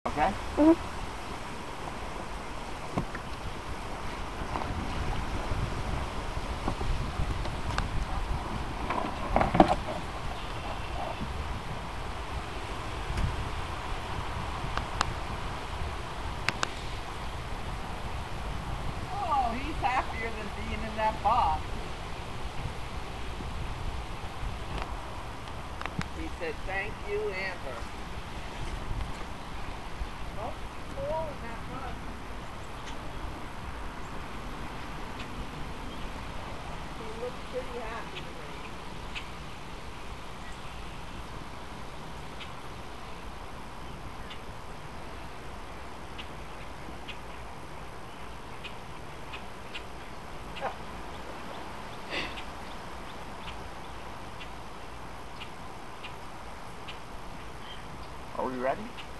Okay? Mm-hmm. Oh, he's happier than being in that box. He said, thank you, Amber. Oh, oh, in that box. He looks pretty happy to me. Are we ready?